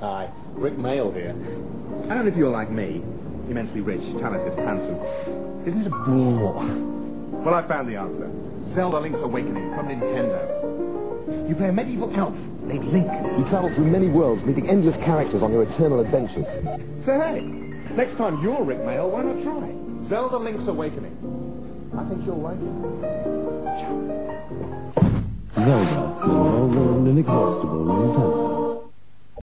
Hi, Rick Mail here. I don't know if you're like me, immensely rich, talented, handsome. Isn't it a bore? Well, I found the answer. Zelda Link's Awakening from Nintendo. You play a medieval elf named Link. You travel through many worlds, meeting endless characters on your eternal adventures. So hey, next time you're Rick Mail, why not try Zelda Link's Awakening? I think you'll like it. Zelda, the all-known inexhaustible Nintendo.